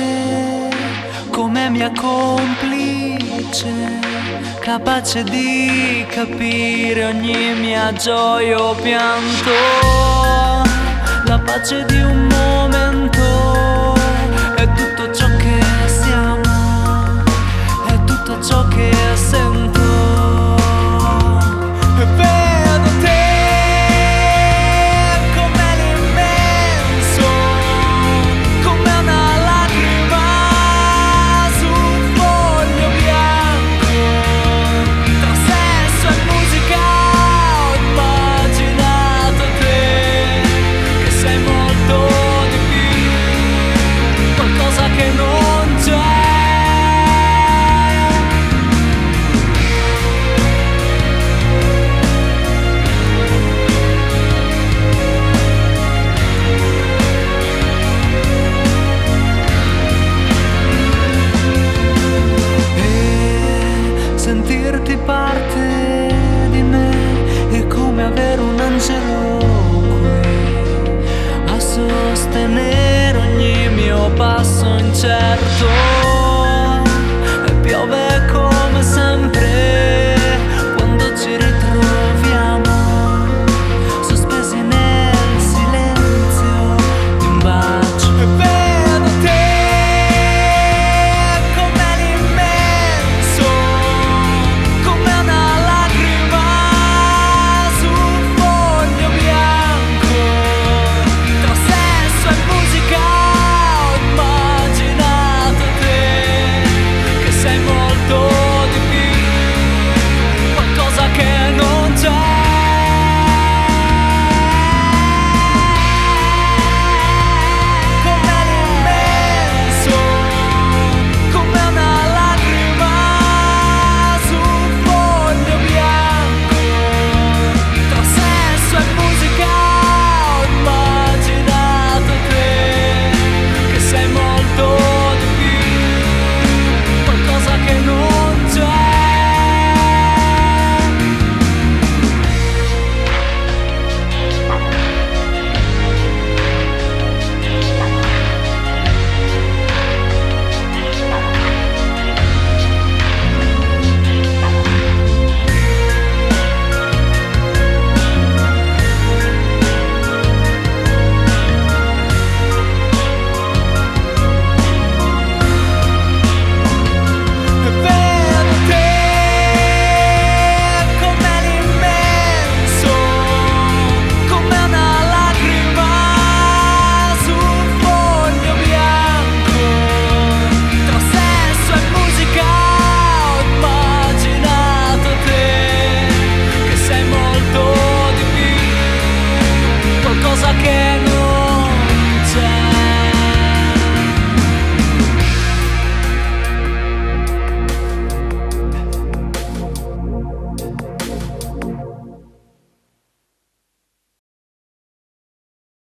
come mia complice, capace di capire ogni mia gioia o pianto, la pace di un momento, è tutto ciò che siamo, è tutto ciò che sento. E vedo te come l'immenso, come una lacrima su un foglio bianco. Tra sesso e musica ho immaginato te, che sei molto di più, qualcosa che non c'è. Sentirti parte di me è come avere un angelo qui a sostenere ogni mio passo incerto.